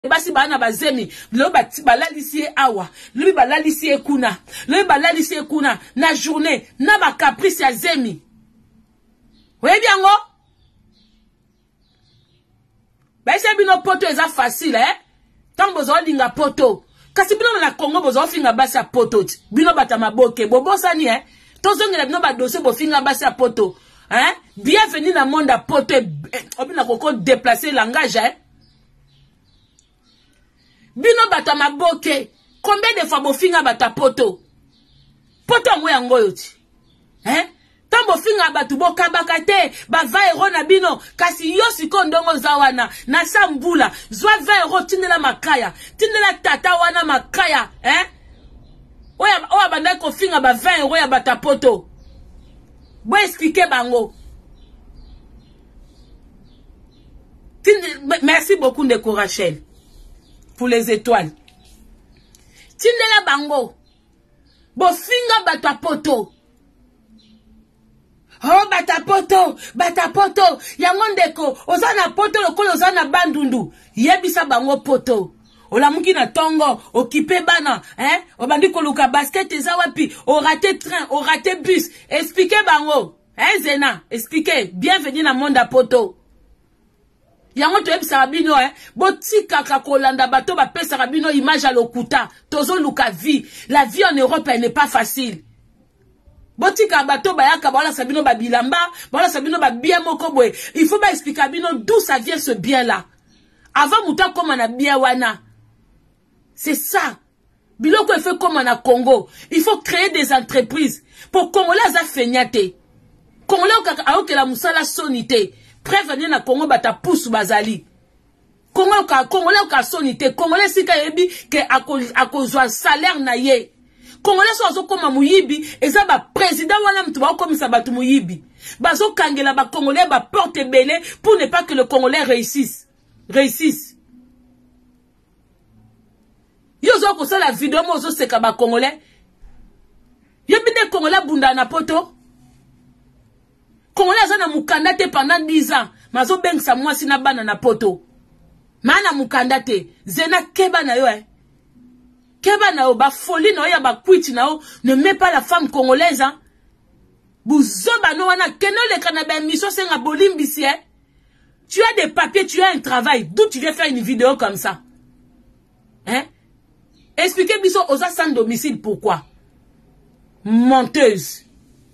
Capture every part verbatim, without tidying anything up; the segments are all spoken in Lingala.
basi bana bazemi lo balalisi awa lo balalisi kuna lo balalisi kuna na journée na ba caprice ya zemi oui bien ngo ba ese bino poto eza facile eh tant bozo linga poto kasi bino na Congo bozo finga basi ya poto bino bata maboke bobosani eh tozongela bino ba dossier bo finga basi ya poto hein bienvenue na monde à poto obina koko déplacer langage eh bino bata maboke combien de fois bofinga bata poto poto ngo yango yoti hein tambo finga batu bokabaka te ba vingt euros na bino kasi yo siko ndongo za wana na sambula zwa vingt euros tindela makaya tindela tata wana makaya hein oya oya banda ko finga ba vingt euros ya bata poto bo expliquer bango. Merci beaucoup de Rachel pour les étoiles. Tindela bango. Bo finga bata poto. Oh bata poto, bata poto. Yango ndeko, ozana poto lokolo ozana bandundu. Yebisa bango poto. Olamuki na tongo, okipe bana, hein? Obandi koluka basket eza wapi, o raté train, o raté bus. Expliquez bango. Hein Zena, expliquez. Bienvenue dans monde à poto. Yango to ebisa bino eh botika ka kolanda bato ba pesa bino image à lokuta tozo luka vie la vie en Europe elle n'est pas facile botika bato ba yaka bala sabino ba bilamba bala sabino ba bien moko boy il faut ba expliquer bino d'où ça vient ce bien là avant muta comme na bien wana c'est ça biloko fait comme na Congo il faut créer des entreprises pour Congolais za fenyate Congolais ka ka la musala sonité prévenir na Congo bata pousse bazali Congo ka Congolais ka sonité Congolais sika yebi ke akozwa salaire na ye Congolais so zo koma muyibi eza ba président wana mtu ba komisa batu muyibi bazo kangela ba Congolais ba porte belé pour ne pas que le Congolais réussisse réussisse yo zo ko sala vidéo mo zo seka ba Congolais yebi de Congolais bunda na poto Congolais na mukanda te pendant dix ans mazo bengsa mwasi na bana na poto mana mukanda te zena keba na yo eh keba na yo ba folie na yo ya ba kwiti na yo ne met pas la femme congolaise hein buzoba no wana kenole kana ba mission senga bolimbisi eh tu as des papiers tu as un travail d'où tu viens faire une vidéo comme ça hein expliquez biso aux sans domicile pourquoi menteuse.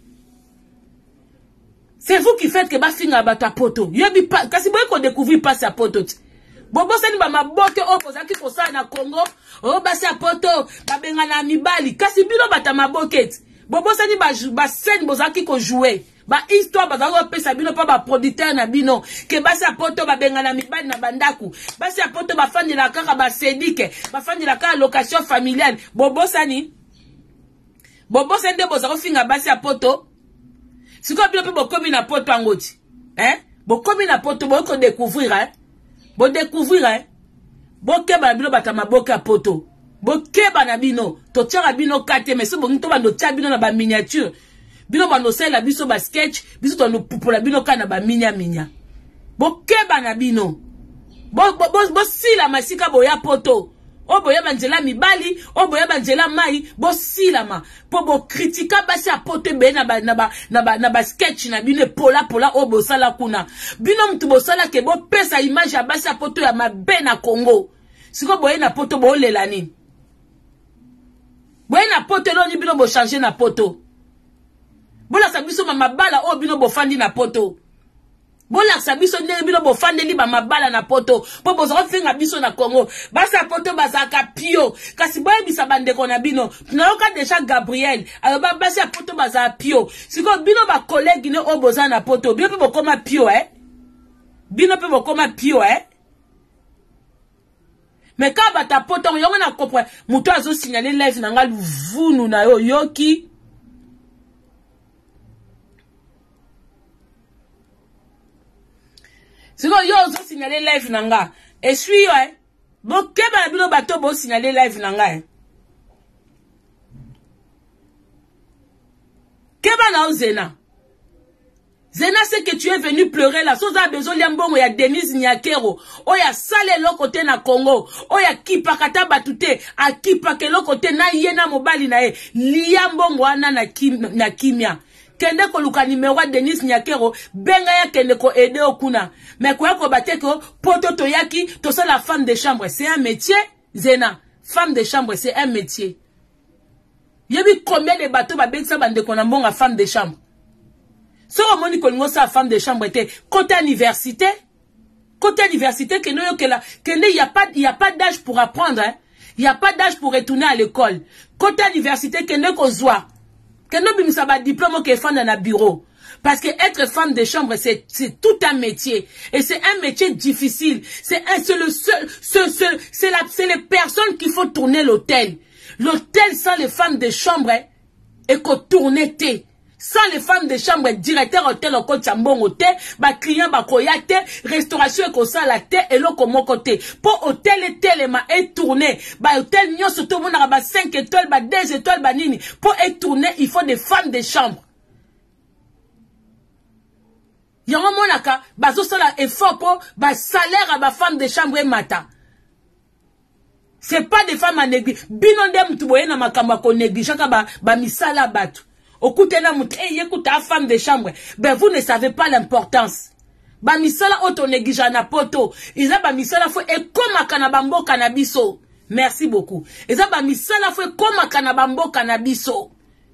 C'est vous qui faites que ba finga bata poto. Yebi pa kasi boy ko découvrir pas sa poto. Bobo seni ba maboke opozaki ko sa na Congo. O ba sa poto ba benga na mibali. Kasi bino bata maboke. Bobo seni ba ba scène bozaki ko jouer. Ba histoire ba za pesa bino pa ba producteur na bino. Ke ba sa poto ba benga na mibali na bandaku. Ba sa poto ba fandi la kaka ba sedike. Ba fandi la kaka location familiale. Bobo sani. Bobo sende bozako finga ba sa poto. Si vous avez besoin de poto angoti, hein? Bo komi na poto bo ko découvrir hein? Bo découvrir hein? Bo keba bino batama boka poto. Bo keba na bino, to tira bino kate mais so bo nto bando tia bino na ba miniature. Bino bando sela biso ba sketch, biso to no pupola bino kana ba minya minya. Bo keba na bino. Bo bo bo, bo sila masika bo ya poto. Obo ya banjela mibali, obo ya banjela mai, bo silama. Po bo kritika basi apote be na ba na ba na ba na ba sketch na bino pola pola obo sala kuna. Bino mtu bo sala ke bo pesa image ya basi apote ya mabe na Congo. Siko bo na poto bo lela nini. Bo na poto lo ni bino bo changer na poto. Bo la sabiso mama bala o bino bo fandi na poto. Bola sabiso ndenge bino bo fandeli ba mabala na poto po bozo finga biso na Congo basa poto bazaka pio kasi boye bisa bandeko na bino tunayoka déjà Gabriel aloba basa poto baza pio siko bino ba collègue ne oboza na poto bino pe bokoma pio eh bino pe bokoma pio eh mais quand bata poto yongo na kopre muto azo signaler live na ngalu vunu na yo yoki si vous avez signalé live nanga, et suis yo eh. Bon keba bino bato bo signalé live nanga eh. Keba na zena. Zena, c'est que tu es venu pleurer là. Soza besoin liambongo ya Denise Nyakero. Oya sale lo côté na Congo. Oya kipakata batute. A kipake lo côté na yena mobali na e. Liambongo ana na kim na kimia. Kende ko luka numéro Denise Nyakero. Benga ya kende ko aider okuna. Mais quoi ko bate ko poto to yaki to ça la femme de chambre. C'est un métier. Zena, femme de chambre, c'est un métier. Yebi combien de bateaux ba bengsa bande ko na mbonga femme de chambre. Si on moni ko sa femme de chambre était côté université, côté université que nous que là que il y a pas il y a pas d'âge pour apprendre, hein. Il y a pas d'âge pour retourner à l'école. Côté université que nous ko zoa. Que nous bimsa ba diplôme que femme dans un bureau. Parce que être femme de chambre c'est c'est tout un métier et c'est un métier difficile. C'est un c'est le seul c'est c'est la c'est les personnes qui font tourner l'hôtel. L'hôtel sans les femmes de chambre hein, et qu'on tourne té. Sans les femmes de chambre, directeur hôtel au côté chambon hôtel, ba client ba koyate, restauration et ça la té et l'autre mon côté. Pour hôtel et tel ma est tourné, ba hôtel nyon surtout mon ba cinq étoiles, ba deux étoiles ba nini. Pour être tourné, il faut des femmes de chambre. Yon mon aka, ba zo sala effort pour ba salaire à ba femme de chambre et mata. C'est pas des femmes à négliger. Binonde mtuboye na makamba ko négliger ka ba ba misala batu. Okute na mut eh écoute ta femme de chambre ben vous ne savez pas l'importance ba misala auto négligent na poto iza ba misala fo e koma kana bambo kana biso merci beaucoup iza ba misala fo e koma kana bambo kana biso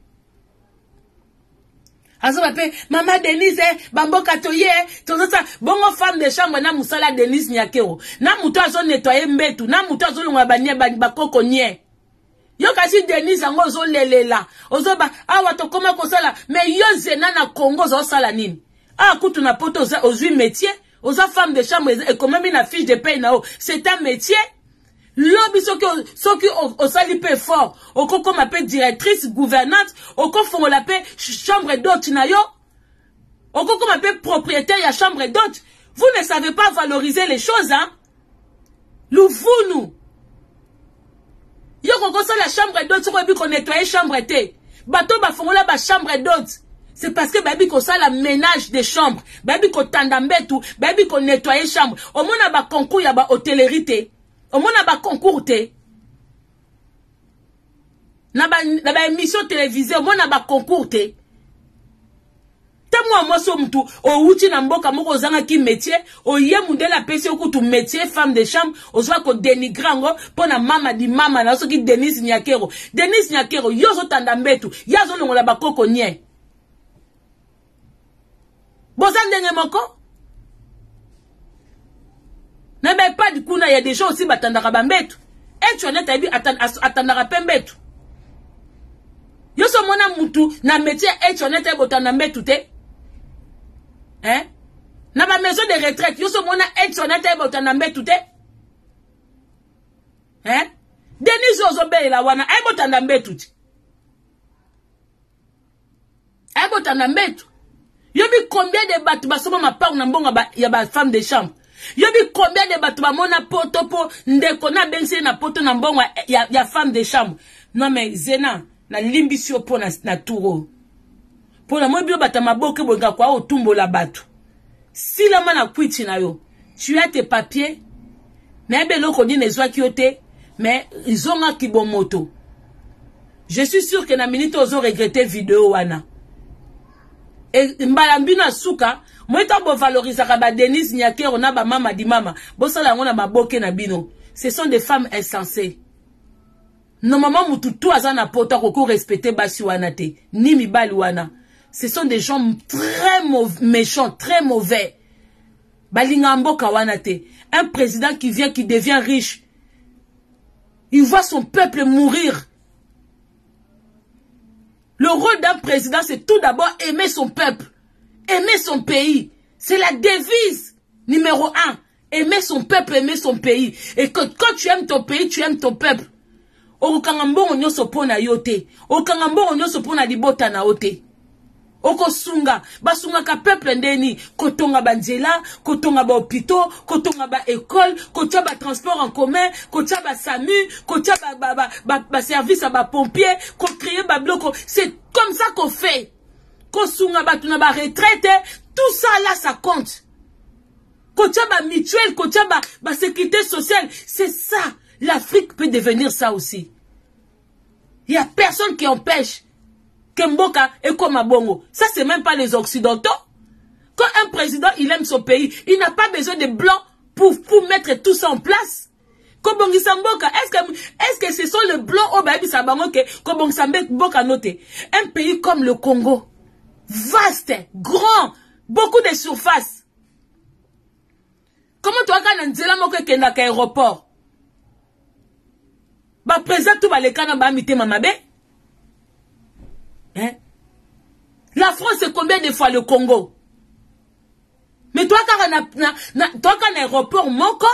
azoba pe mama Denise bambo katoye tozo ça bongo femme de chambre na musala Denise Nyakero na muto azo nettoyer mbetu na muto azo longa banye ba koko nye. Yo kasi Denise ango zo lelela. Ozo ba awa to koma ko sala mais yo zena na Congo zo sala nini? Ah kutu na poto ozui métier, ozo femme de chambre et quand même une fiche de paye na o. C'est un métier. Lobi soki soki o sali pe fort, o ko comme appelle directrice gouvernante, o ko fongo la paix chambre d'hôte na yo. O ko comme appelle propriétaire ya chambre d'hôte. Vous ne savez pas valoriser les choses hein. Nous vous nous yo koko la chambre d'hôte ko bi ko nettoyer chambre té bato ba fongola ba chambre d'hôte c'est parce que babi ko la ménage des chambres babi ko tanda mbetu babi ko nettoyer chambre au mona ba concours ya ba hôtellerie té au mona ba concours té na ba na ba émission télévisée au mona ba concours té moi so mtu o uti na mboka moko zanga ki métier o ye mundela pesi okutu métier femme de chambre ozwa ko denigrango pona mama di mama na so ki Denise Nyakero Denise Nyakero yo zo tanda mbetu ya zo longola bakoko nye bozandenge moko na ba pas du kuna ya des gens aussi batandaka ba mbetu et tu honnête abi atandaka pe mbetu yo so mona mutu na métier et tu honnête botanda mbetu te. Hein? Na ma maison de retraite, yo so mona aide son ate botana mbetu te. Hein? Denise Ozobe la wana ay botana mbetu te. Ay botana mbetu. Yo bi combien de batu basoma ma part na mbonga ba ya ba femme de chambre. Yo bi combien de batu ba mona poto po ndeko na bense na poto na mbonga ya, ya femme de chambre. Non mais Zena na limbisio po na, na turo. Pour la mobile batama boke bonga kwa otumbo la batu. Si la mana kwiti na yo, tu as tes papiers, mais beloko di nezwa kiote, mais ils ont un kibomoto. Je suis sûr que na minute ozo regretter vidéo wana. Et mbalambina suka, moi tambo valoriser ba Denise Nyakero na ba mama di mama, bosala ngona ba boke na bino. Ce sont des femmes insensées. Normalement mutu tout azana pota ko respecter basi wana te, ni mibali wana. Ce sont des gens très méchants, très mauvais. Balingambo kawanate. Un président qui vient, qui devient riche. Il voit son peuple mourir. Le rôle d'un président, c'est tout d'abord aimer son peuple. Aimer son pays. C'est la devise numéro un. Aimer son peuple, aimer son pays. Et que quand tu aimes ton pays, tu aimes ton peuple. Okangambo onyo sopona yote. Okangambo onyo sopona libota na ote. Oko sunga, basunga ka peuple ndeni, kotonga ba nzela, kotonga ba hôpitaux, kotonga ba école, kotia ba transport en commun, kotia ba SAMU, kotia ba ba ba, ba, ba service à ba pompier, ko créer ba bloc. C'est comme ça qu'on fait. Ko sunga ba tuna ba retraite, Tout ça là, ça compte. Kotia ba mutuelle, kotia ba, ba sécurité sociale. C'est ça. L'Afrique peut devenir ça aussi. Il n'y a personne qui empêche que Mboka est comme à Bongo. Ça, c'est même pas les Occidentaux. Quand un président, il aime son pays, il n'a pas besoin de blancs pour, pour mettre tout ça en place. Kobongisa Mboka, est-ce que, est-ce que ce sont les blancs au Babi Sabango que Kobongisa Mboka noté? Un pays comme le Congo, vaste, grand, beaucoup de surface. Comment tu as quand Nzela Moko Kenda ka aéroport? Ba président tout va les canons ba mité mamabe? Hein? La France c'est combien de fois le Congo? Mais toi quand un aéroport Moko?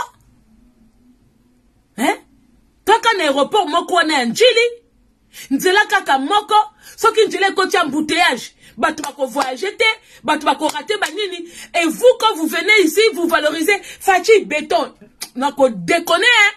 Hein? Toi quand un aéroport Moko on a un Djili? Nzela kaka Moko? Sauf qu'il Djili quand il y a embouteillage. Bah tu vas voyager, bah tu vas rater banini. Et vous quand vous venez ici, vous valorisez Fachi béton. Donc on déconne hein.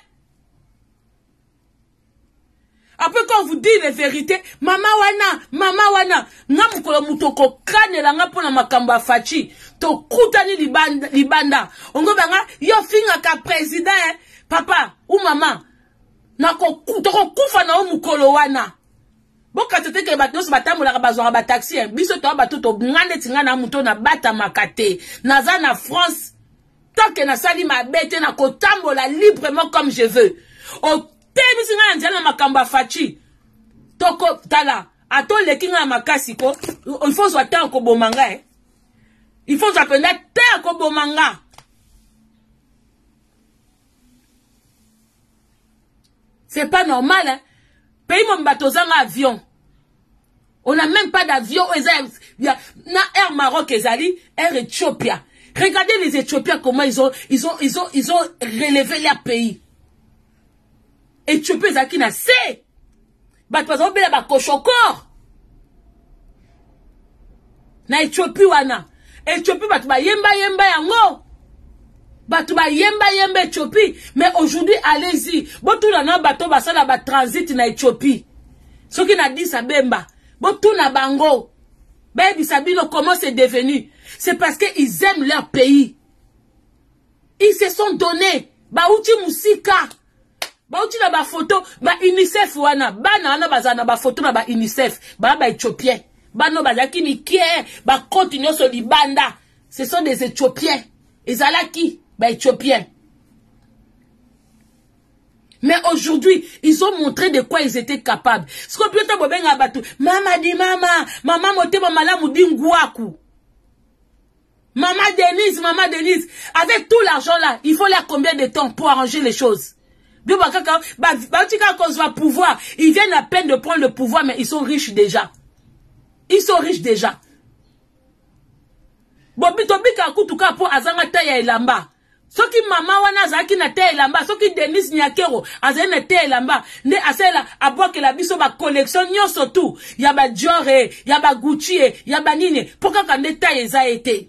Après quand vous dites les vérités, mama wana, mama wana, nga mukolo mutoko kane la nga pona makamba Fachi, to kutani libanda, libanda. Ongo banga, yo finga ka président, eh, papa, ou maman, nako toko kufa na o mukolo wana. Bon, quand tu es que bateau, bateau, la bazar, ba taxi, biso to bateau, to ngane tingana muto na bata makate, naza na France, tant que na sali ma bête, na kotambo la librement comme je veux. O tebi singa njana makamba Fachi, toko tala, ato le kinga makasi ko, il faut soit tant ko bomanga, eh. Il faut soit pena tant ko bomanga. C'est pas normal, hein. Pays mon bateau en avion. On n'a même pas d'avion. Il y a Air Maroc et Zali, Air Éthiopia. Regardez les Éthiopiens comment ils ont, ils ont, ils ont, ils ont relevé leur pays. Éthiopie, Zaki n'a c'est. Bah, par exemple, la cochocor. Na Éthiopie, wana. Éthiopie, bah, tu vas yemba yemba yango. Bah, tu vas yemba yemba Éthiopie. Mais aujourd'hui, allez-y. Bon, tout le monde, bateau, bah, ça, là, bah, transit na Éthiopie. Ce qui n'a dit ça, bemba. Bon, tout na bango. Baby, Sabino, comment c'est devenu? C'est parce qu'ils aiment leur pays. Ils se sont donnés. Bah, outi musika. Bah, outi na ba photo. Bah, UNICEF, wana. Bah, na, na, ba, na, ba, photo na ba, UNICEF. Bah, ba, Éthiopien. Bah, no, ba, zaki, ni, kie. Bah, continue sur l'Ibanda. Ce sont des Éthiopiens. Et Zalaki. Bah, Éthiopiens. Mais aujourd'hui, ils ont montré de quoi ils étaient capables. Ce qu'on peut dire, maman dit maman, maman moté maman la moudi ngouakou. Maman Denise, maman Denise, avec tout l'argent là, il faut là combien de temps pour arranger les choses? Bien, bah, quand, bah, bah, quand on va pouvoir, ils viennent à peine de prendre le pouvoir, mais ils sont riches déjà. Ils sont riches déjà. Bobi tobi kakutuka pour azanga taya elamba. Soki mama wana zaki na te elamba, soki Denis Nyakero azali na te elamba, ne asela aboke la biso ba collection nyonso tout, ya ba Dior, ya ba Gucci, ya ba nini, pourquoi quand ne taille eza été?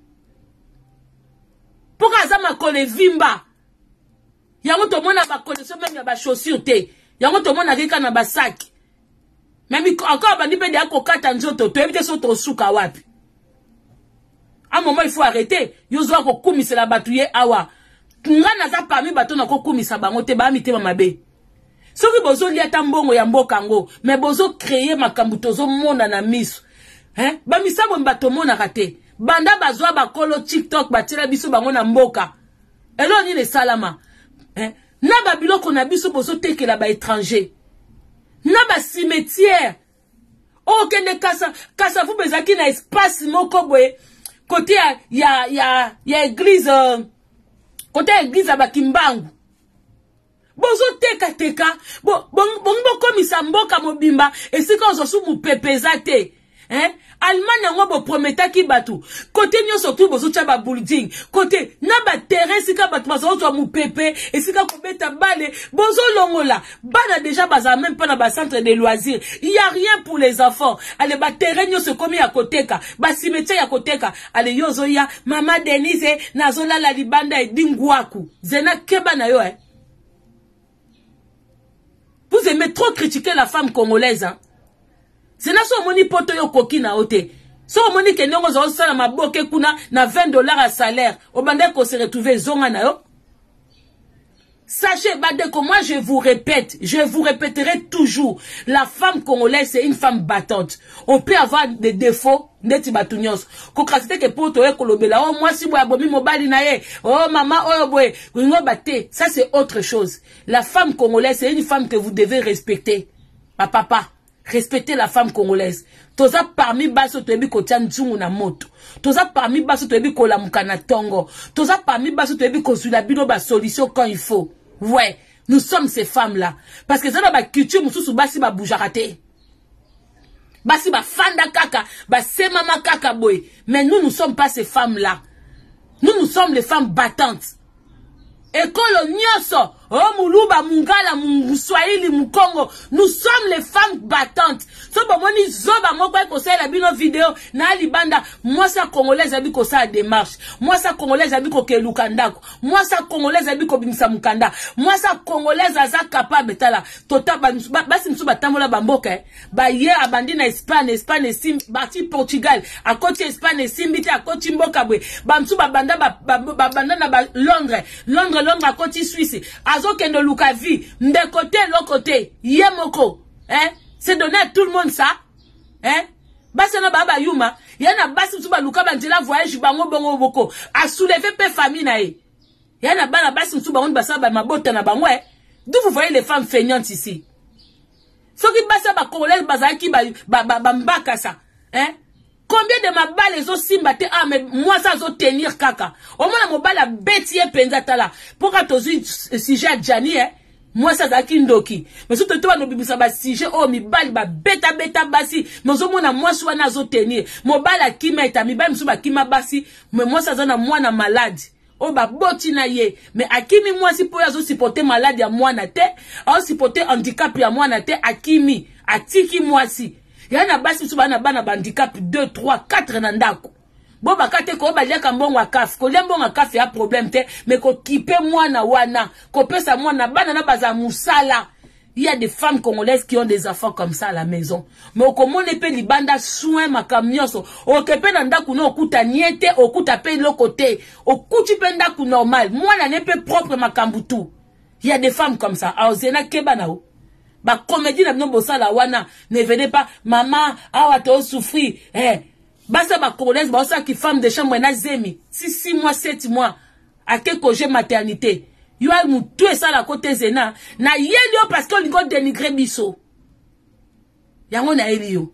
Pourquoi azama kole vimba? Yango to mona ba collection même ya ba chaussures te. Yango to mona rika na ba sac. Même encore ba ni pe de akokata nzoto, to ebite so to suka wapi. À un moment, il faut arrêter. Yozo ko kumisa la batouye awa. Nga naza parmi bato na ko kumisa bango te ba mite mamabe. Soki bozo lia tambongo ya mboka ngo, mais bozo créer makambu tozo mona na miso. Hein? Ba misabo mbato mona kate. Banda bazwa bakolo TikTok batira biso bango na mboka. Elo ni le salama. Hein? Na ba biloko na biso bozo tekela ba étranger. Na ba cimetière. Oh kende kasa kasa fu bezaki na espace moko boye. Côté il y a il y a il y a église euh, côté église à Bakimbangu. Bozo teka teka bon bon bon comme ça mboka mobimba et c'est quand on se sous pepezate hein Allemagne ngo bo prometa ki batu côté nyo surtout bozo tchaba building côté na ba terrain sika batu mazo to mu pepe et sika ko beta bale bozo longola bana déjà baza même pas na ba centre de loisirs il y a rien pour les enfants allez ba terrain nyo se komi à côté ka ba cimetière à côté ka allez yozo ya mama Denise nazola la libanda et dingwaku zena keba na yo hein. Vous aimez trop critiquer la femme congolaise hein. C'est là son moni poto yo koki na ote. So omoni ke ndongo zo sala maboke kuna na vingt dollars à salaire. Obande ko se retrouver zonga na yo. Sachez, Badeko, moi je vous répète, je vous répéterai toujours, la femme congolaise c'est une femme battante. On peut avoir des défauts, neti batunios. Kokasite ke poto e kolobela, oh moi si boya bomi mobali na ye, oh maman, oh boye, wingo bate, ça c'est autre chose. La femme congolaise c'est une femme que vous devez respecter. Ma papa, respectez la femme congolaise. Toza parmi baso toyebi kotia nzungu na moto. Toza parmi baso toyebi kolamuka na tongo. Toza parmi baso toyebi kozula bino ba solution quand il faut. Ouais, nous sommes ces femmes-là. Parce que ça n'a pas culture, nous basi ba boujarate. Basi ba fanda kaka, ba semama kaka boy. Mais nous, nous sommes pas ces femmes-là. Nous, nous sommes les femmes battantes. Ekolo nyoso, oh muluba, mungala, muswahili, mukongo. Nous sommes les femmes battantes. So ba moni zoba moko ko sa la bino vidéo na libanda. Moi ça congolaise abi ko sa démarche. Moi ça congolaise abi ko keluka ndako. Moi ça congolaise abi ko bimisa mukanda. Moi ça congolaise aza capable tala. Tota ba basi msuba tambola bamboka eh. Ba ye abandi na Espagne, Espagne sim bati Portugal. A côté Espagne simbiti a côté mboka bwe. Ba msuba banda ba banda na ba Londres. Londres Londres à côté Suisse. Azo kendo luka vi. Mde côté l'autre côté. Yemoko. Hein? C'est donné à tout le monde ça. Hein? Basi na baba yuma. Yana basi msuba luka banjela voyage bango bongo boko. A soulever pe famille na e. Yana bana basi msuba on basa ba mabota na bango eh. D'où vous voyez les femmes feignantes ici? Ceux qui basa ba congolais bazaki ba ba ba, ba mbaka ça. Hein? Combien de ma balle les autres simbate ah mais moi ça zo tenir kaka. Au moins la mobile a bétier penzata là. Pour quand tu sujet Jani hein. Moi ça zaki ndoki. Mais surtout toi no bibisa ba sujet oh mi balle ba beta beta basi. Mais zo mona moi so na zo tenir. Mobile a kima eta mi ba msuba kima basi. Mais moi ça zana moi na malade. Oh ba boti na ye. Mais akimi moi si po ya zo supporter malade ya moi na te. Au supporter handicap ya moi na te akimi. Atiki moi si. Yana basi msuba na bana handicap deux, trois, quatre na ndako. Bo bakate ko baliaka mbongo akaf. Ko lembo akaf ya problème te, mais ko kipe mwana wana, ko pesa mwana bana na baza musala. Il y a des femmes congolaises qui ont des enfants comme ça à la maison. Mais au comment les pe libanda soin makamnyoso. O kepe na ndaku no okuta niete, okuta pe le côté. Okuti pe ndaku normal. Mwana ne pe propre makambutu. Il y a des femmes comme ça. Aozena keba nao. Ba comédie na bino bosala wana ne venez pas maman awa to souffrir eh basa ba congolaise ba osa ki femme de chambre na zemi six six mois sept mois à quel congé maternité yo al mutu esa la côté zena na yelio parce qu'on lingo dénigrer biso yango na elio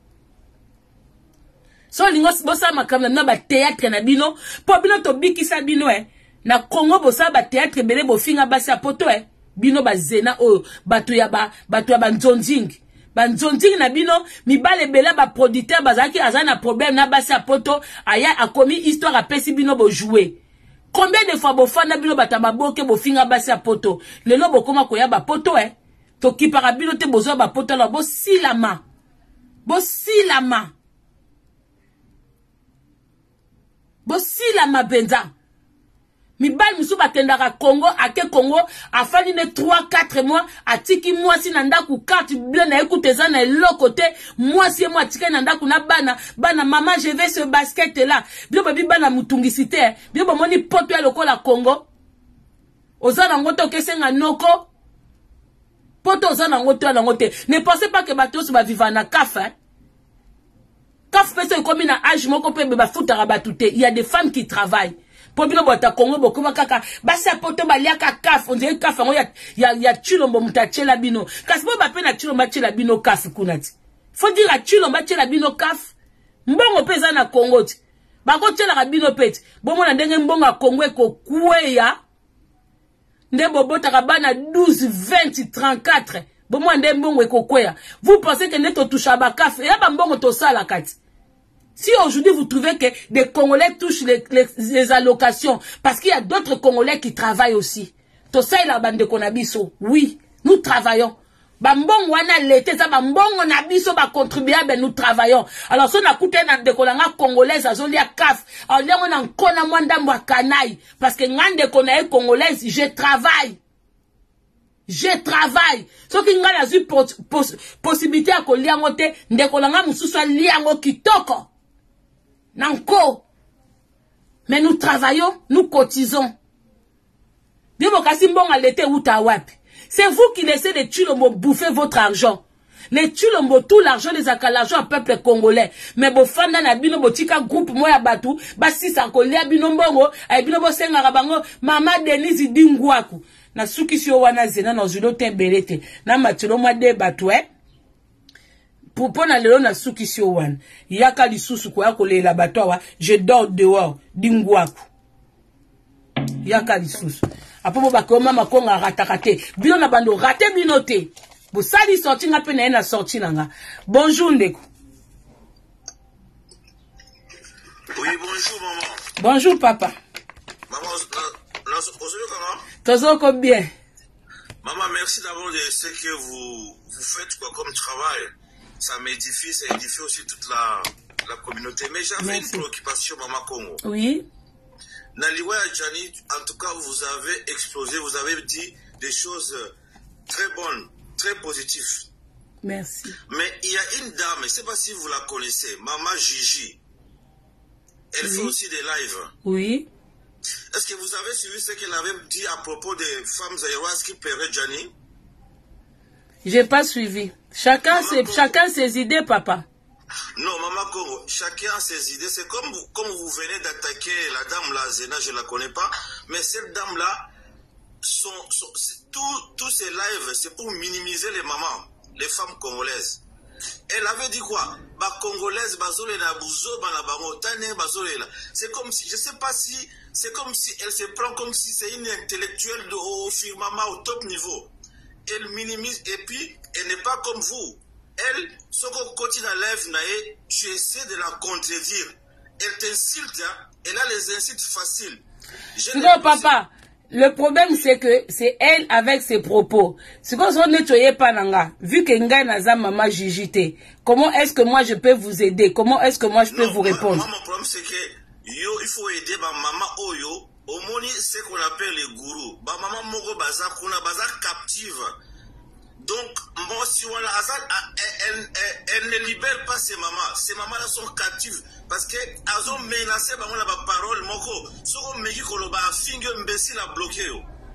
so lingo bosa makamna na ba théâtre na bino po bino to bikisa bino eh na Congo bosa ba théâtre belé bo finga basa poto eh bino bazena o batu ya ba batu ya banzonjing banzonjing na bino mibale bela ba producteur bazaki azana problème na basi poto aya akomi histoire apesi bino bo jouer combien de fois bo fana bino bataba boke bo finga basi poto lelo bokoma ko ya ba poto eh to kipara bino te bozo ba poto la bo silama bo silama bo silama benza Mibal musuba tendaka Congo, ake Congo, a fallu ne trois quatre mois, a tiki moi si nandaku carte bleue na écoute ça na l'autre côté, moi si moi tiki nandaku na bana, bana maman je vais ce basket là, bio babi bana mutungisite, bio ba moni poto ya loko la Congo, ozana ngoto kesenga noko, poto ozana ngoto ya ngote, ne pensez pas que bateau va vivre na kaf, hein. Kaf pese comme na âge moko pe ba futa rabatute, il y a des femmes qui travaillent. Pour bien boire ta Congo bokuma kaka basi apoto baliaka kaf on dirait kaf ya ya ya chilombo mutachela bino kasi bo bape na chilomba chela bino kaf kunati faut dire a chilomba chela bino kaf mbongo pesa na Congo ti bako chela bino peti bo mona ndenge mbongo Congo ko kueya nde bobota kabana douze vingt trente-quatre bo mona ndenge mbongo ko kueya vous pensez que neto toucha ba kaf ya ba mbongo to sala kati. Si aujourd'hui vous trouvez que des Congolais touchent les, les, les allocations, parce qu'il y a d'autres Congolais qui travaillent aussi. Tout ça, il y a bande de konabiso. Oui, nous travaillons. Bambong wana l'été, ça bambong nabiso ba contribuable, nous travaillons. Alors si on a coûté dans des kolanga congolaises, à zone ya kaf, alors là on a kona mwanda mwa kanai, parce que ngande konae congolaise, je travaille. Je travaille. Ce qui n'a pas eu possibilité à coller en côté, de kolanga mususu liango kitoko. Nanko. Mais nous travaillons, nous cotisons. C'est vous qui laissez les Tulombo bouffer votre argent. Les Tulombo, tout l'argent, les aka l'argent au peuple congolais. Mais bo fanda na bino botika groupe moya batu, basi sankoli abino mbongo, abino bo senga rabango, mama Denise Dingwaku. Na suki si wana zena na zulo tembelete. Na matilo mwa de batu eh. Pour pona lelo na suki si wana. Yaka lisusu kwa yako le la batu wa, je dors dehors, Dingwaku. Yaka lisusu. Apo mo bakoma makonga ratakate. Bino na bando rate binote. Vous savez sorti nga pe na ena sorti nanga. Bonjour ndeko. Oui, bonjour maman. Bonjour papa. Maman, aujourd'hui comment? Tozoko bien. Maman, merci d'abord de ce que vous, vous faites quoi, comme travail. Ça m'édifie, ça édifie aussi toute la, la communauté. Mais j'avais une préoccupation, maman Congo. Oui. Naliwa Djani, en tout cas, vous avez explosé, vous avez dit des choses très bonnes, très positives. Merci. Mais il y a une dame, je ne sais pas si vous la connaissez, Maman Gigi. Elle oui. fait aussi des lives. Oui. Est-ce que vous avez suivi ce qu'elle avait dit à propos des femmes aéroises qui paieraient Djani? Je n'ai pas suivi. Chacun, ses, chacun ses idées, papa. Non, Maman Congo, chacun a ses idées. C'est comme, comme vous venez d'attaquer la dame là, Zena, je ne la connais pas. Mais cette dame-là, son, son, tous ces lives, c'est pour minimiser les mamans, les femmes congolaises. Elle avait dit quoi? Bah, congolaise, c'est comme si, je ne sais pas si, c'est comme si elle se prend comme si c'est une intellectuelle de, au firmament, au top niveau. Elle minimise et puis elle n'est pas comme vous. Elle, ce qu'on continue à lève, tu essaies de la contredire. Elle t'insulte, hein? Elle a les insultes faciles. Non, papa. Le problème, c'est que c'est elle avec ses propos. Ce qu'on ne nettoyait pas, nanga. Vu que Nga Naza Maman Gigité, comment est-ce que moi je peux vous aider? Comment est-ce que moi je peux non, vous répondre? Moi, mon problème, c'est que yo, il faut aider ma maman Oyo. Au moni, c'est qu'on appelle les gourous. Ma maman Mogo Baza, qu'on a Baza captive. Donc, moi, si on a, elle, elle, elle ne libère pas ses mamans. Ses mamans sont captives. Parce qu'elles ont menacé la parole. Moko, ce qu'on me dit qu'on a finger imbécile à bloquer.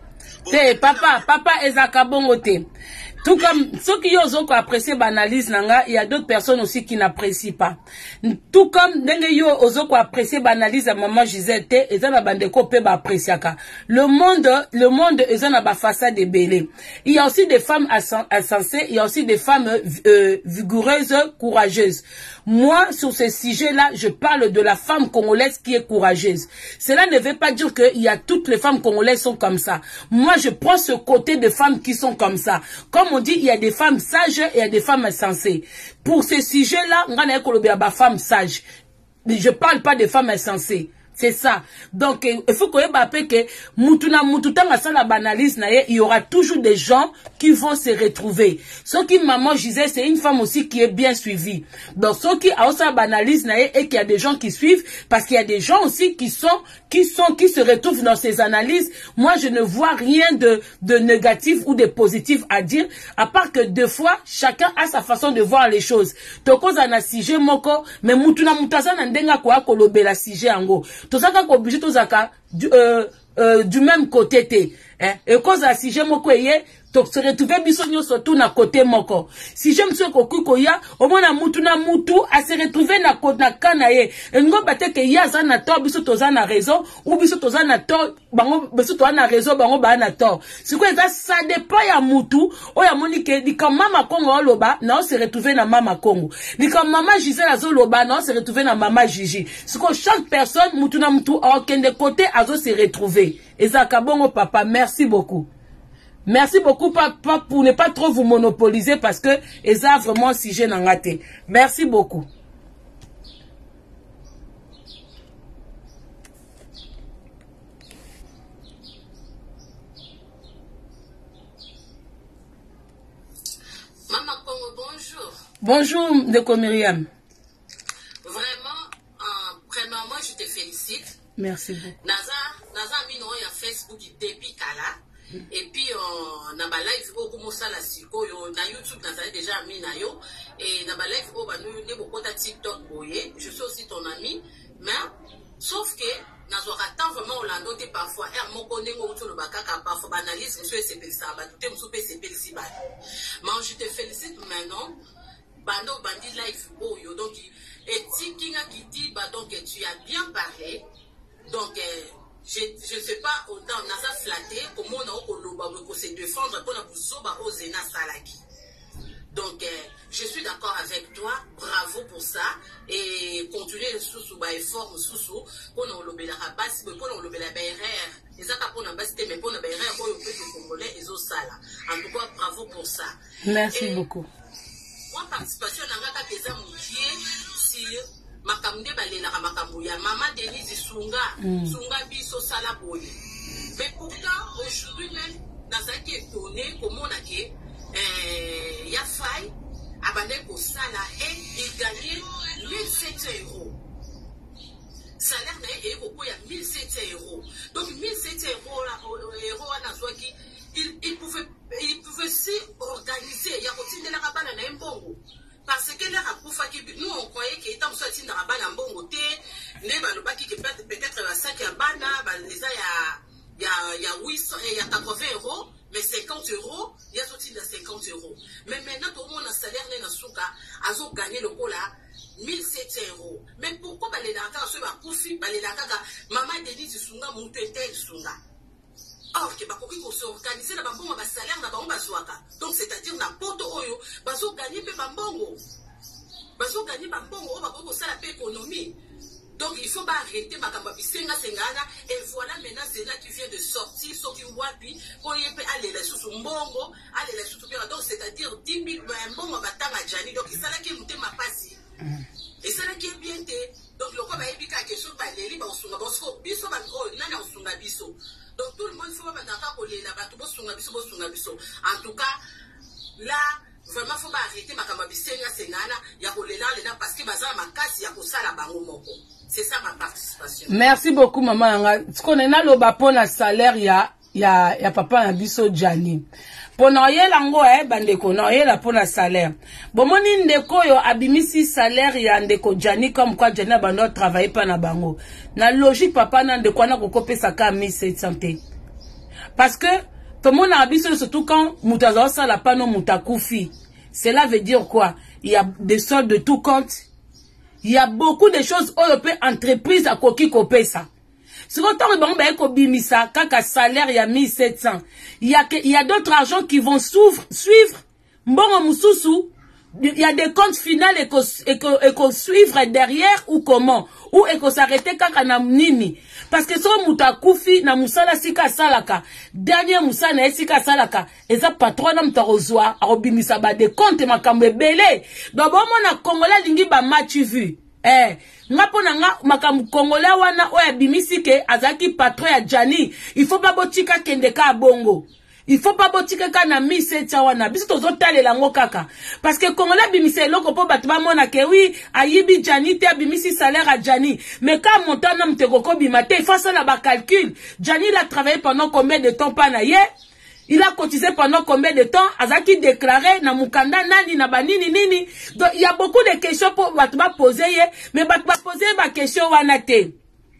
Hey, papa, papa, Ezaka Bongote. Tout comme ceux qui ont apprécié l'analyse, il y a d'autres personnes aussi qui n'apprécient pas. Tout comme les gens qui ont apprécié l'analyse à maman Gisèle, ils ont apprécié. Le monde, le monde, ils ont une façade de belé. Il y a aussi des femmes insensées, il y a aussi des femmes euh, vigoureuses, courageuses. Moi, sur ce sujet-là, je parle de la femme congolaise qui est courageuse. Cela ne veut pas dire que il y a toutes les femmes congolaises sont comme ça. Moi, je prends ce côté de femmes qui sont comme ça. Comme on dit, il y a des femmes sages et il y a des femmes insensées. Pour ce sujet-là, on a des femmes sages. Je ne parle pas des femmes insensées. C'est ça. Donc, il faut qu'on ait que Moutuna Moutouta la banalise, il y aura toujours des gens qui vont se retrouver. Ce qui maman disait, c'est une femme aussi qui est bien suivie. Donc, ce qui a aussi la banalise et qu'il y a des gens qui suivent, parce qu'il y a des gens aussi qui sont, qui sont, qui se retrouvent dans ces analyses. Moi, je ne vois rien de, de négatif ou de positif à dire, à part que deux fois, chacun a sa façon de voir les choses. Toko zana sije moko, mais Moutuna Moutasa nandenga kwa kolobe la sije ango. Tout ça qu'on obligé tout ça du euh, euh, du même côté té hein et cause à si j'aime quoi yé to se retrouver bisonyo surtout na côté moko si j'aime ce ko ya au moins na mutu na mutu à se retrouver na côté na kana yé ngo bate ke ya za na to biso to za na raison ou biso to za na to bango biso to na raison bango ba na to c'est quoi ça ça dépend ya mutu o ya monike di comme mama Congo loba na on se retrouver na mama Congo di comme maman Gisèle azo loba na on se retrouver na maman Gigi c'est que chaque personne mutu na mutu a aucun de côté azo se retrouver et ça kabongo papa merci beaucoup. Merci beaucoup papa pour ne pas trop vous monopoliser parce que ça vraiment si j'ai n'engagé. Merci beaucoup. Maman Congo, bonjour. Bonjour, Ndeko Myriam. Vraiment, euh, premièrement, je te félicite. Merci beaucoup. Naza, Naza Mino, il y a Facebook depuis Kala. Et puis, on a un live au Kumosa la Siko, na YouTube, na déjà mis na yo. Et na live au Banu, ne beaucoup de TikTok boye. Je suis aussi ton ami. Mais, sauf que, na zora tant vraiment Orlando te parfois, er mon connaît mo tout le bakaka parfois banalise, monsieur c'est ça, ba tout est monsieur c'est ici ba. Mais je te félicite maintenant. Bando bandi live oh yo donc et Tikinga qui dit bah donc tu as bien parlé. Donc euh, je je sais pas autant on a ça flatté comment on a oloba pour se défendre pour la buzoba ozena salaki. Donc, euh, je suis d'accord avec toi, bravo pour ça, et continuez le sous-sous, bah, effort, sous-sous, pour nous lever la rabasse, pour nous lever la B R R, et ça, pour nous basse, mais pour nous B R R, pour nous lever les Congolais, et ça, là. En tout cas, bravo pour ça. Merci et beaucoup. Moi, participation, on a fait des amoutiers sur Makamde Balela Makambuya, Maman Denise Sunga, Sunga Biso Salaboye. Mais pourtant, aujourd'hui, même, dans un qui est étonné, comment on a dit, Euh, il y a faille, abandonné pour ça là, et il gagnait mille sept cents euros. Salaire n'est pas il y a mille sept cents euros. Donc mille sept cents euros là, euros à Nazouaki, il, il pouvait, il pouvait s'y organiser. Il y a aussi de la rabane à Mbongo. Parce que là, nous on croyait qu'il était en train de rabane à Mbongo. Ne balobaki que peut-être la cinq à Bana, les il y a, il y a huit cents, il y a quatre-vingts euros. Mais cinquante euros, il y a sorti de cinquante euros. Mais maintenant, tout le monde a un salaire, ils ont gagné le coup là, mille sept cents euros. Mais pourquoi les gens se battent pour faire les gens maman Denise Sunga, mon tel Sunga. Or, que bakoki ko se organiser na bambongo ba salaire na bango bazwaka. Donc c'est-à-dire na poto oyo, bazo gagner pe bambongo. Bazo gagner bambongo, o bako ko sala pe économie. Donc il faut pas arrêter ma senga sengana et voilà maintenant c'est là qui vient de sortir ce qui wapi pour y aller les sous mbongo aller les sous donc c'est-à-dire dix mille mbongo batanga jani donc ça là qui monte ma passe et ça là qui est bien donc le quoi ba ebika question ba leli ba osunga bosko biso ba ko nana osunga biso donc tout le monde faut pas d'accord ko lela ba to bosunga biso bosunga biso en tout cas là vraiment faut pas arrêter ma senga sengana ya ko lela lela parce que bazala makasi ya ko sala bango moko. C'est ça ma participation. Merci beaucoup, maman. Ce qu'on a le bapon à salaire, il y a, il y a, il y a papa un biso Jani. Pour n'ayer l'ango, eh, bandeko, n'ayer la pon à salaire. Bon, mon indeko, yo, abimisi salaire, il y a ndeko Jani, comme quoi Jani a bando travailler pas na bango. Na logique, papa, n'a ndeko, n'a kokope sa ka mille sept cents. Parce que, tout le monde a abisso, surtout quand, moutazo sa la pano moutakoufi. Cela veut dire quoi? Il y a des soldes de tout compte. Il y a beaucoup de choses où on peut entreprise à koki kopé ça. Si on tombe bon ben ko bimisa kaka salaire il y a mille sept cents. Il y a que, il y a d'autres argents qui vont suivre suivre mbongo mususu. Il y a des comptes finaux et qu'on et qu'on et qu'on suivre derrière ou comment ou et qu'on s'arrêter kaka na nini parce que so mutakufi na musala sika salaka dernier musala na sika salaka eza patron na mtarozwa arobimisa ba de compte makambe belé donc bon na Congolais lingi ba match vu eh ngapo na nga makambe Congolais wana oya bimisi ke azaki patron ya Jani il faut pas botika kendeka bongo. Il faut pas botika kana mille sept cents wana biso tozo talela ngo kaka parce que Congolais bimisi eloko po batba mona ke oui ayibi Jani te bimisi salaire à Jani mais quand montant na mtekoko bimate il faut ça la ba calcul. Jani il a travaillé pendant combien de temps pas na ye il a cotisé pendant combien de temps azaki déclaré na mukanda nani na banini nini donc il y a beaucoup de questions pour batba poser ye mais batba poser ba question wana te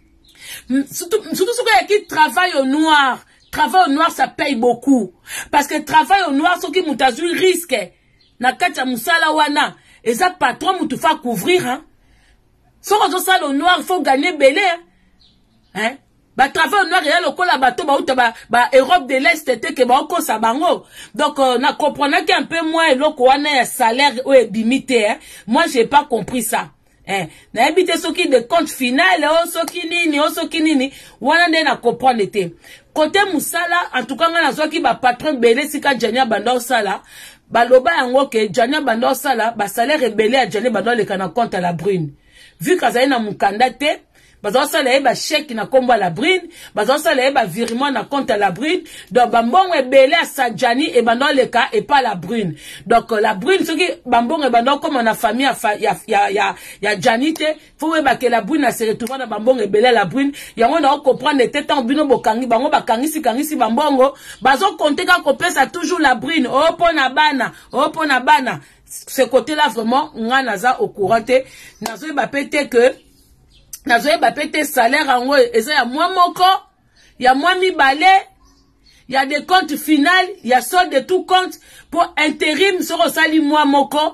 surtout surtout ceux qui travaillent au noir. Travail au noir, ça paye beaucoup. Parce que travail au noir, ceux qui m'ont risque. Na kacha musala wana. Et ça, patron, m'a tout fait couvrir, hein. Si on a au noir, il faut gagner belé, hein. Bah, travail au noir, il y a le col à bateau, bah, bah, bah, Europe de l'Est, c'était que, bah, on ça bango. Donc, on a compris qu'un peu moins, le wana, salaire, ou est limité, hein. Moi, j'ai pas compris ça. Eh, na habité ceux qui de compte final, oh, ceux qui nini, oh, ceux qui nini, wana de na comprendre été. Côté Moussala, en tout cas, na zo ki ba patron belé sika Jania Bando Sala, ba loba yango ke Jania Bando Sala, ba salaire belé à Jania Bando le kana compte à la brune. Vu qu'azali na mukanda te, baza osala ye ba chèque na kombo la brune baza osala ye ba virement na compte à la brune donc bambongo ebele à Sadjani et bando leka et pas la brune donc la brune soki bambongo e bando comme na famille ya ya ya ya Janite faut we ba que la brune na se retrouver na bambongo ebele la brune yango na comprendre tete en bino bokangi bango bakangisi kangisi bambongo bazo compter ka kopesa toujours la brune oh pona bana oh pona bana ce côté là vraiment nga naza au courant te nazo ba pété que nazo ba pété salaire en eza ya moi moko ya moi mibale ya des comptes final ya solde de tout compte pour intérim soro sali moi moko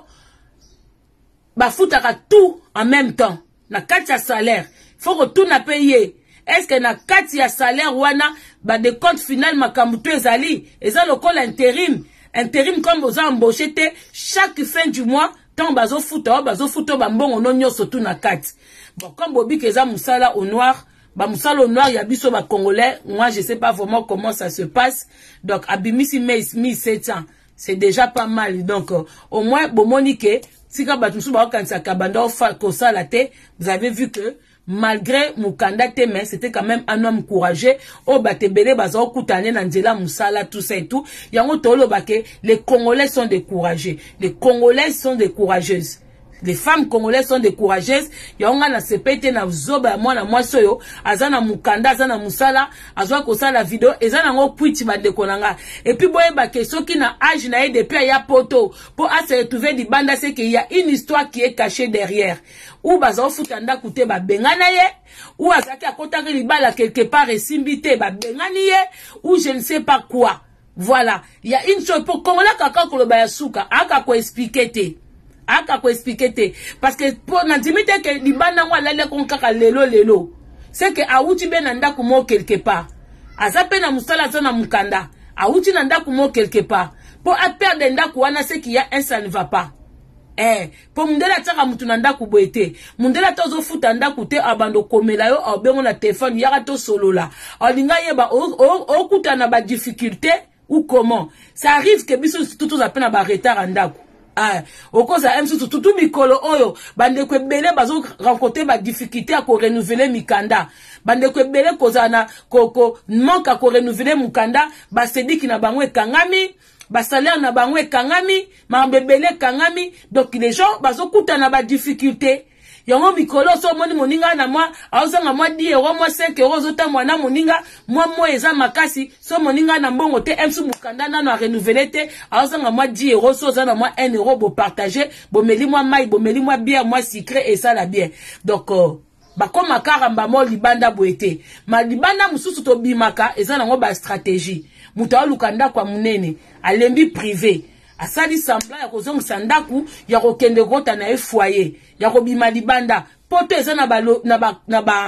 ba futaka tout en même temps na kati ya salaire faut que tout na payer est-ce que na kati ya salaire wana ba des comptes final makambu to ezali eza lokola intérim intérim comme vous embauché chaque fin du mois tant bazo futa bazo futa ba mbongo no nyoso tout na kati. Bon, comme Bobby Keza Moussala au noir, bah Moussala au noir, il y a biso ba congolais. Moi, je sais pas vraiment comment ça se passe. Donc, abimisi mille sept cents, c'est déjà pas mal. Donc, euh, au moins, bon monique, si quand batumsu ba kansa kabanda ofa kosala te, vous avez vu que malgré Mukanda Teme, c'était quand même un homme courageux. Oh, batebele bazo kutane nanzela Moussala tout ça et tout. Yango tolo bake, les Congolais sont des courageux. Les Congolais sont des courageuses. Les femmes congolaises sont des courageuses. Yonga na sepete na zoba moi na moi soyo. Azana mukanda, azana musala, azwa kosa la vidéo. Ezana ngo puiti bande konanga. Et puis boye ba question qui na âge na depuis ya poto. Pour à se retrouver di banda c'est qu'il y a une histoire qui est cachée derrière. Ou bazo futanda kute ba bengana ye. Ou azaki akotaki libala quelque part et simbité ba bengani ye. Ou je ne sais pas quoi. Voilà. Il y a une chose pour Kongola kaka koloba ya suka. Aka ko expliquer te. Aka ko expliquer te parce que pour n'intimité que libanda ngwa lele konkaka lelo lelo c'est que auti ben nanda kumo quelque part azape na musala zona mukanda auti nanda kumo quelque part pour a perdre ndaku wana c'est qu'il y a un ça ne va pas eh pour mundela tsaka mutu nanda kuboete mundela tozo futa ndaku te abando komela yo obengo na téléphone yaka to solola olinga yeba o kuta na ba difficulté ou comment ça arrive que biso tout tout appena ba retard ndaku. Ah, au cause à M tout tout mikolo oyo bande ko bele bazo rencontrer ba difficulté à ko renouveler mikanda bande ko bele kozana koko manque à ko renouveler mukanda ba sediki na bangwe kangami ba salaire na bangwe kangami ma bebele kangami donc les gens bazo kuta na ba difficulté yango mikolo so moni moninga na moi auzanga moi dix euros moi cinq euros zota mwana moninga moi moi eza makasi so moninga na mbongo te emsu mukanda na na renouveler te auzanga moi dix euros so za na moi un euro bo partager bo meli moi mai bo meli moi bière moi sucré et ça la bien donc euh, ba koma karamba mo libanda boete ma libanda mususu to bimaka eza nango ba stratégie muta lukanda kwa munene alembi privé asali semblant ya kozonga sandaku ya kokende kota na e foyer ya kobima libanda poto eza na ba na ba na ba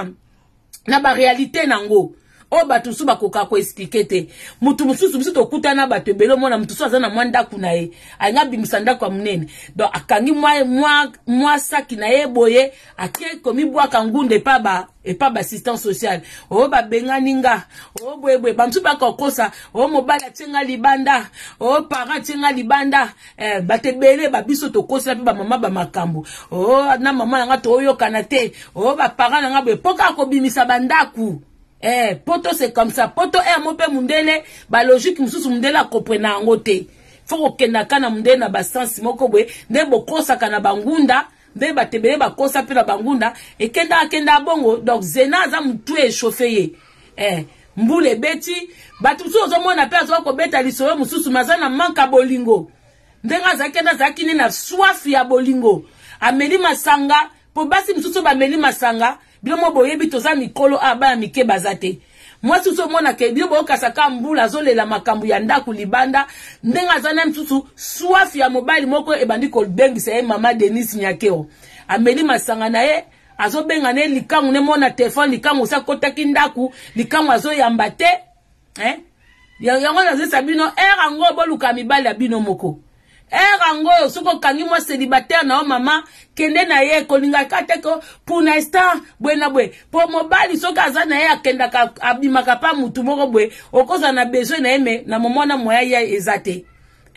na ba réalité nango o batu su bakoka ko expliquer te mutu mususu biso to kutana bato belo mona mutu su azana mwanda kuna ye anga bimisanda kwa munene donc akangi mwa mwa mwa saki na ye boye ake komi bwa kangunde pa ba et pas assistance sociale o ba benganinga o bwebwe bamsu ba kokosa o mobala tsenga libanda o parent tsenga libanda eh batebele ba biso to kosa pe ba mama ba makambo o na mama nga to yo kanate o ba parent nga be poka ko bimisa bandaku. Eh, poto c'est comme ça. Poto est mope mundele, ba logique mususu mundela comprena ngote. Faut que na kana mundele na ba sens moko bwe, nde bokosa kana bangunda, nde batebele ba kosa pe na bangunda, et kenda kenda bongo, donc zena za mutu e chauffeur. Eh, mbule beti, batusu ozomona pe azo ko beta lisoyo mususu mazana manka bolingo. Ndenga za kenda za kini na soif ya bolingo. Ameli masanga, po basi mususu ba meli masanga. Bilomo boyebi toza mikolo aba mike bazate moi suso mona ke bilomo kasaka mbula zolela makambu ya ndaku libanda ndenga zana mtutu soif ya mobile moko ebandi ko bengisa ye mama Denise Nyakeo ameli masanga na ye azo benga ne likangu ne mona téléphone likangu sa kotaki ndaku likangu azo yamba te hein ya yango na zesa bino era ngo boluka mibali ya bino moko era ngo soko kangi moi célibataire na o mama kende na ye kolinga kateko pour l'instant bwena bwe po mobali soka azana ye akenda ka abimaka pa mutu moko bwe okoza na besoin na eme na momona moya ya ezate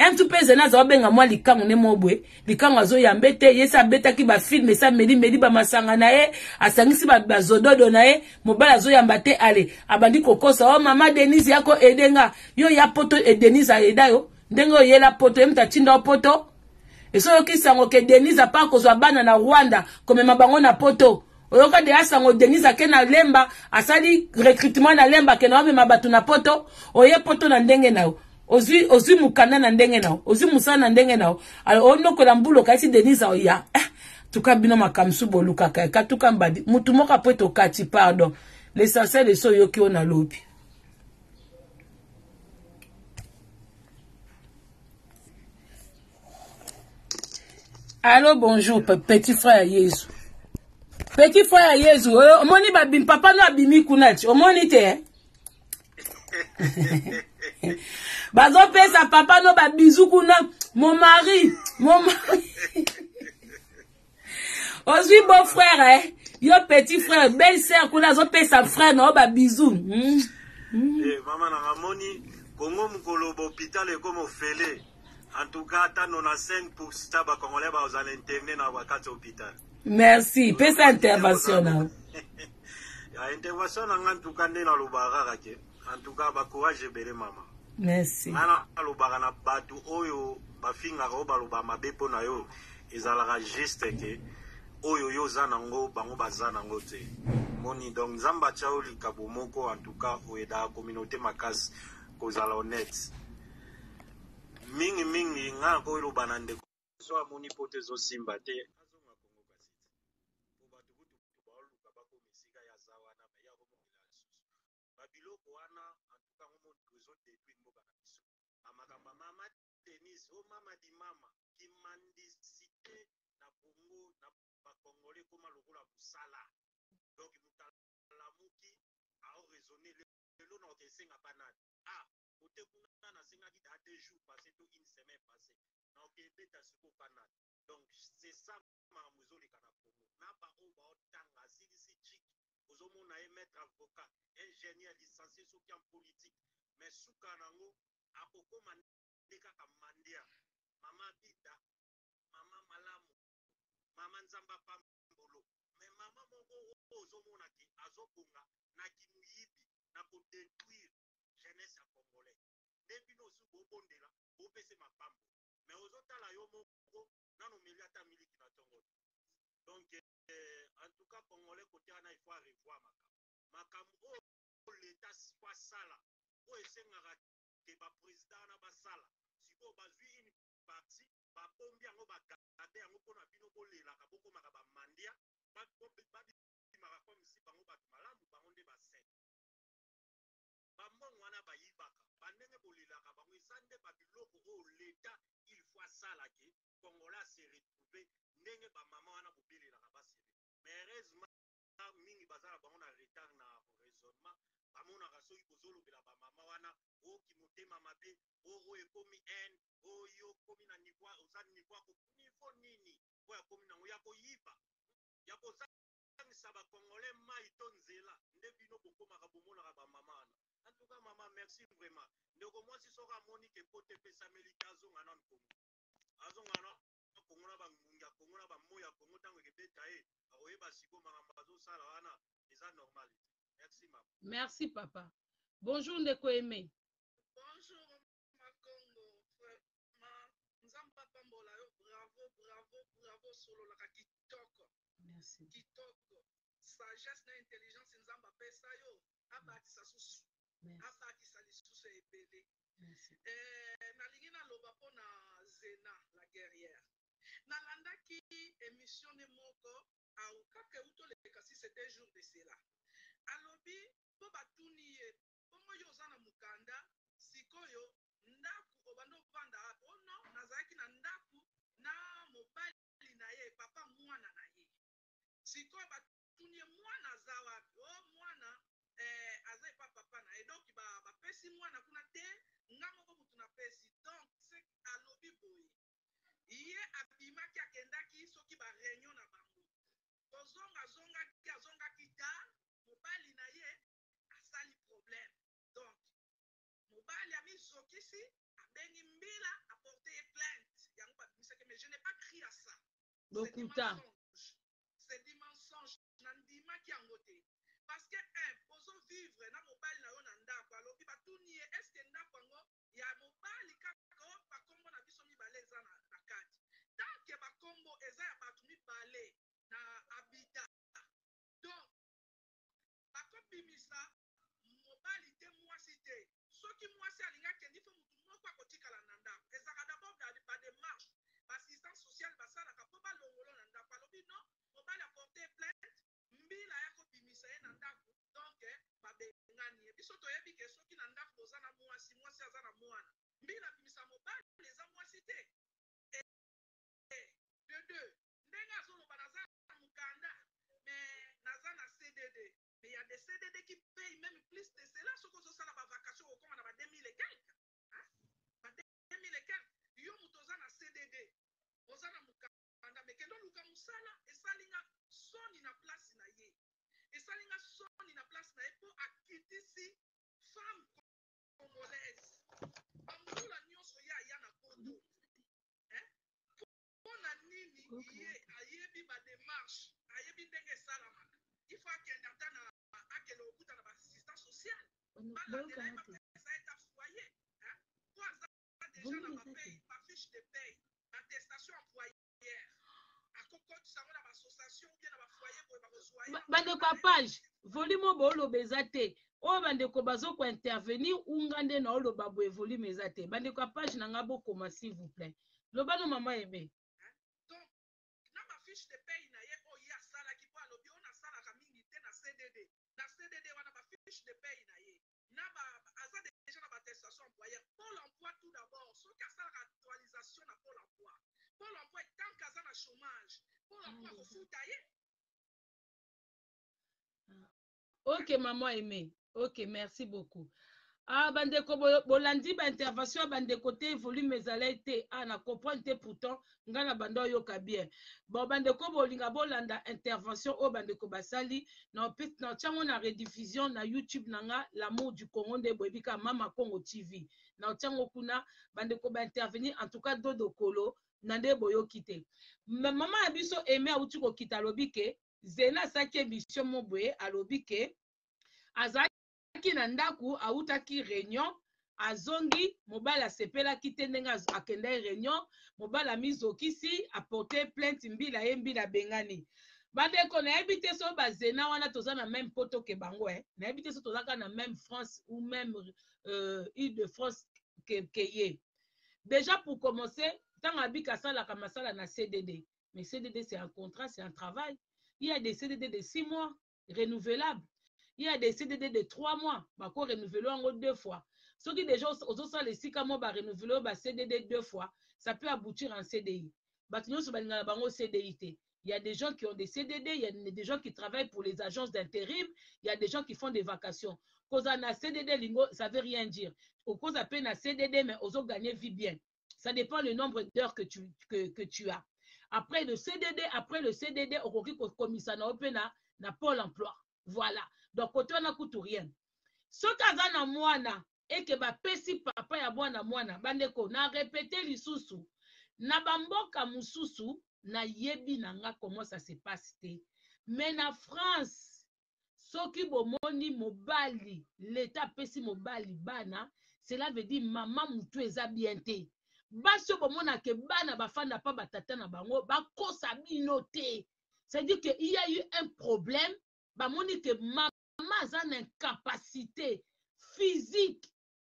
un tout peu zena za benga moi likango ne mobwe likango azo yambete yesa beta ki ba film ça meli meli ba masanga na ye asangisi ba bazododo na ye mobala zo yambate ale abandi kokosa oh mama Denise yako edenga yo ya poto e Denise aida yo ndengo yela poto yemta tinda poto eso yoki sango ke Denise apa kozwa bana na Rwanda comme mabango na poto oyoka de asango Denise akena lemba asali recrutement na lemba kena wabe mabatu na poto oye poto na ndenge na yo Ozi ozi mukana na ndenge nao ozi musana na ndenge nao alors ono ko lambulo kasi Denise oya eh, tuka bino makamsu boluka ka ka tuka mbadi mutu moka poto kati pardon l'essentiel est so yoki ona lobi. Allô bonjour petit frère Yesu petit frère Yesu omoni babim papa no abimi kunati omoni te Bazo pesa papa no ba bisou kuna mon mari mon mari Aussi beau frère eh yo petit frère belle sœur kuna zo pesa frère no ba bisou mm. mm. Eh maman na ramoni Congo mukolo hôpital e comme ofele en tout cas ta quatre-vingt-cinq pour cent ba congolais ba aux internet na wakati hôpital. Merci pesa intervention na ya intervention na en tout cas ndena lobara ke en tout cas ba courage bele mama. Merci. Ana alobaka na batu oyo bafinga ko baloba mabepo na yo ezalaka juste ke oyo yo zana ngo bango bazana ngo te. Moni donc zamba chao likabo moko en tout cas oeda communauté makasi kozala honnête. Mingi mingi nga ko loba na ndeko so amoni pote zo simba te azonga kongo kasiti. Po batu butu ba luka ba ko misika ya zawa na ya ko mokila lisusu. Babiloko wana en tout cas ngo zo détruire mboka na biso. Amakamba mama Denise o mama di mama ki mandicité na Congo na ba congolais koma lokola busala. Donc mutala muki a raisonner le lo na okesenga panade. Ah, côté kuna na senga di da deux jours passé to une semaine passée. Na okebeta siko panade. Donc c'est ça mamuzo le kana Congo. Na ba o ba otanga silisi chiki. Ozomona e maître avocat, ingénieur licencié soki en politique. Mais suka nango akokoma ndeka kamandia mama bida mama malamu mama nzamba pambolo mais mama moko ozomona ki azobunga na kimuyibi na ko détruire jeunesse ya congolais depuis no su bobondela bopese mapambo mais ozotala yo moko nano miliata miliki na tongo donc eh, en tout cas congolais côté ana il faut revoir makambo makambo l'état soit sala o esengaka ke ba président na basala siko bazwi une partie ba bombi yango ba gade yango pona bino bolela ka boko maka ba mandia ba bombi ba bimaka comme si bango ba malamu bango nde ba sen ba mbongo wana ba yibaka ba ndenge bolela ka bango isande ba biloko o l'état il faut sala ke Congola se retrouver ndenge ba mama wana bobelela ka basebe mais heureusement mingi bazala bango na retard na raisonnement bamona kasoki kozolobela ba mama wana o kimotema mabe o ekomi en o yo komi na niveau ozani niveau ko niveau nini o ya komi na ya koyiba ya kozangisa ba congolais mai to nzela nde bino bokomaka bomona ba mama wana en tout cas mama merci vraiment ndeko mwasi soka moni ke pote pesa melika azonga na nkongo azonga na kongo na bangunga kongo na bamoya kongo tango ekebeta e akoyeba siko makambo azosala wana eza normal. Merci maman. Merci papa. Bonjour ndeko aimé. Bonjour ma Congo. Ma nzamba pambola yo bravo bravo bravo solo la kitoko. Merci. Kitoko. Sagesse na intelligence nzamba pesa yo abatisa susu. Abatisa lisusu ebele. Merci. Eh nalingi na loba pona Zena la guerrière. Nalandaki émission ne moko au kake uto le kasi c'était jour de cela. Alobi po batuni ye bongo yo zana mukanda sikoyo ndaku obando vanda hapo no nazaki na ndaku na mobali na ye papa mwana na ye sikoyo batuni ye mwana zawa o mwana eh azai papa na ye donc ba bapesi mwana kuna te ngamo ko mutuna pesi donc c'est alobi boye ye abimaki akendaki soki ba réunion na bango kozonga zonga ki azonga kita mobali na ye asali problème donc mobali ami sokisi abengi mbila Lokuta. C'est du mensonge. Nandima qui en côté. Parce que, un, poso vivre, na mobile na yo nanda kwa lobi batuni est-ce que nda kwango ya mobile kako pa kombo na biso mi baleza na na kati. Tant que ba kombo eza ya batumi balé na abida. Donc, ba kopimisa mobile te mwasi te. Soki mwasi alinga kendi fo mutu moko akotikala nanda. Ezaka d'abord ba démarche, ba assistance sociale basala ka po ba longolo nanda kwa lobi non, mobile a porté plainte. Mbila yako bimisa ye na ndako donc babengani biso toyebi ke soki na ndako boza na mwasi mwasi aza na mwana mbila bimisa mobali eza mwasi te de deux ndenge azoloba naza na mukanda mais naza na C D D mais il y a des C D D qui payent même plus de cela soki ozosala bavacation okoma na ba deux mille et quelques ba deux mille et quelques yo moto oza na C D D oza na mukanda mais kendo luka musala esalinga soni na place na ye esalinga soni na place na ye po akitisi femme congolaise bamutula nyonso ye aya na poto mpo na nini ye ayebi badémarche ayebi ndenge esalamaka ifo akende ata na akende okuta na baassistance sociale balandela ye bapesa eta foyer po aza deja na bafiche de paye attestation employère bandeko ya page volume oyo booloba eza te oyo bandeko bazoko intervenir ungande na oloba boye volume eza te bandeko ya page na nga bokoma s'il vous plaît loba no mama ebe donc na bafiche de paye na ye oyo ye asalaki po alobi oyo nasalaka mingi te na C D D na C D D wana bafiche de paye na ye na aza deja na battestation employeur Pôle emploi tout d'abord soki asalaka actualisation na Pôle emploi Pôle emploi tant qu'aza na chômage Pôle emploi kofuta ye. Ok maman aimé, ok merci beaucoup. Ah bandeko bolandi ba intervention bandeko te volume ezalai te ah na comprendre te pourtant ngana bando yoka bien. Bon bandeko bolinga bolanda intervention o bandeko basali na pit na chango na rediffusion na YouTube nanga l'amour du Congo de boyebika Mama Congo T V. Na chango kuna bandeko ba intervenir en tout cas dodo kolo nande boyoki te. Maman abiso aimé auti ko kita lobike Zena saki émission mobwe alobike azaki na ndaku autaki réunion azongi mobala sepela kite ndenga akenda réunion mobala mizokisi apporter plainte mbila ye mbila bengani bandeko na ebite so bazena wana toza na même poto ke bango eh na ebite so tozaka na même France ou même euh, Île-de-France ke keye déjà pour commencer tant abika sala ka masala na C D D mais C D D c'est un contrat c'est un travail. Il y a des C D D de six mois renouvelables. Il y a des C D D de trois mois. Bako renouvelé en deux fois. Ceux qui déjà ont les six mois ba renouvelé ba C D D deux fois, ça peut aboutir en C D I. Batinyo so ba bango C D I T. Il y a des gens qui ont des C D D, il y a des gens qui travaillent pour les agences d'intérim, il y a des gens qui font des vacations. Cause na C D D lingo, ça veut rien dire. Au cause à peine à C D D mais aux gagner vie bien. Ça dépend le nombre d'heures que tu que, que tu as. Après le C D D, après le C D D, au commissaire na na Pôle emploi. Voilà. Donc, côté on a coûté rien. Ce cas na mwana et que ba pesi papa ya bwana mwana bandeko na répéter lisusu na bamboka mususu na yebi nanga comment ça se passe té. Mais na France soki bomoni mobali l'état pesi mobali bana cela veut dire maman mutu eza bien té. Baso bomona ke bana bafanda pa batata na bango bakosa bino te. C'est-à-dire que il y a eu un problème bamoni ke maman a une incapacité physique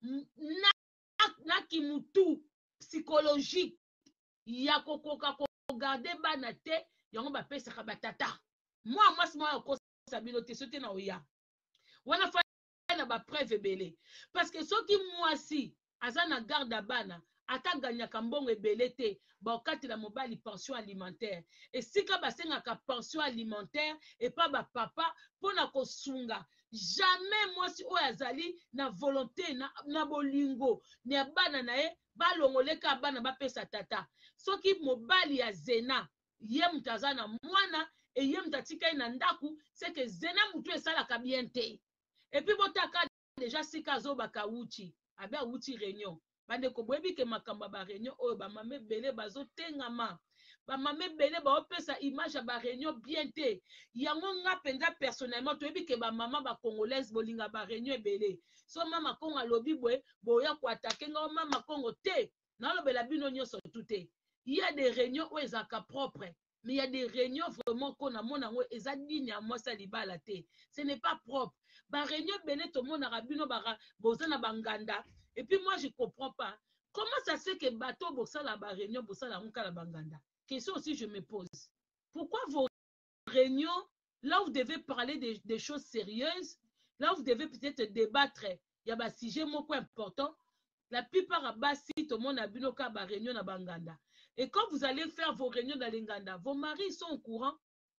na na kimutu psychologique ya kokoka ko garder bana te yango ba pesa ka batata. Moi moi c'est moi kosa bino te sote na oya. Wana fa na ba preuve belé parce que soki moi si azana garde bana ata ganyaka mbongo ebele te bakati la mobali pension alimentaire et sika basengaka pension alimentaire et pas ba papa pona kosunga jamais moi si oyo azali na volonté na, na bolingo ni bana na ye balongoleka bana bapesa tata soki mobali ya zena ye mutaza na mwana et ye mutatika na ndaku c'est que zena mutu esalaka bien te et puis botaka déjà sika zo bakawuchi abe awuchi réunion bande ko boyebi ke makamba ba réunion oyo ba mame belé bazo tengama ba mama belé ba opesa image ya ba réunion bien té yango nga penza personnellement toyebi ke ba mama ba congolaise bolinga ba réunion belé so mama kongo alobi boye boya ko attaquer nga mama kongo té na lobela bino nyonso tout. Il y a des réunions où ils sont propres, mais il y a des réunions vraiment qu'on a mon amour et ça digne à moi ça libala té. Ce n'est pas propre. Ba réunion bené tout le monde a rabino bara bozana banganda. Et puis moi je comprends pas comment ça se fait que bateau bossa la ba réunion bossa la ronka la banganda. Question aussi je me pose. Pourquoi vos réunions là où vous devez parler des, des choses sérieuses, là où vous devez peut-être débattre, il y a un sujet moko important. La plupart à Bassi, tout le monde a binoka ba réunion na banganda. Et quand vous allez faire vos réunions dans l'Inganda, vos maris sont au courant.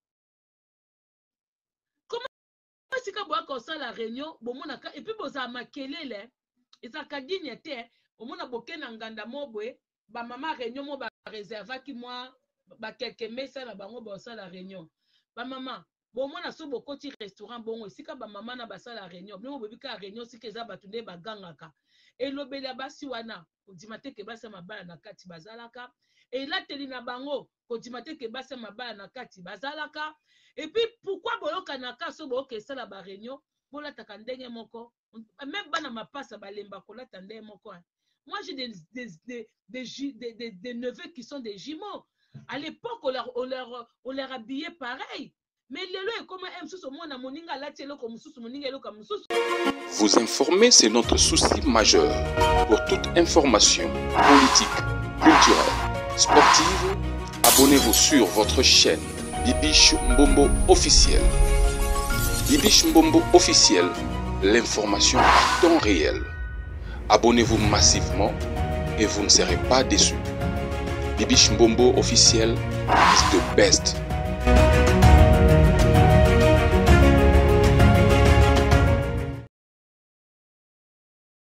Comment est-ce que vous avez la réunion et puis vous avez maquillé là, et ça a dit n'était, au moins boké n'anganda mobwe, ba maman réunion mo ba réserva qui moi ba quelques messages na bango ba la réunion. Ba maman, bon moi na so boko ti restaurant bon ici ka ba maman na ba la réunion, bon bobi ka réunion si ke za batunde ba gangaka. Et lobela basi wana, odimate ke basa mabala na kati bazalaka. Et là, telina bango, kodimate ke basa mabala na kati bazalaka. Et puis, pourquoi bolo kanaka so bolo ke sala ba réunion, bola takandenge moko, même bana mapasa balemba kola tandenge moko. Moi, j'ai des, des, des, des, des, des, des neveux qui sont des jumeaux. À l'époque, on leur, on leur, on leur habillait pareil. Mais le comment vous informer, c'est notre souci majeur. Pour toute information politique, culturelle, sportive, abonnez-vous sur votre chaîne Bibiche Mbombo officiel. Bibiche Mbombo officiel, l'information à temps réel. Abonnez-vous massivement et vous ne serez pas déçus. Bibiche Mbombo officiel is the best.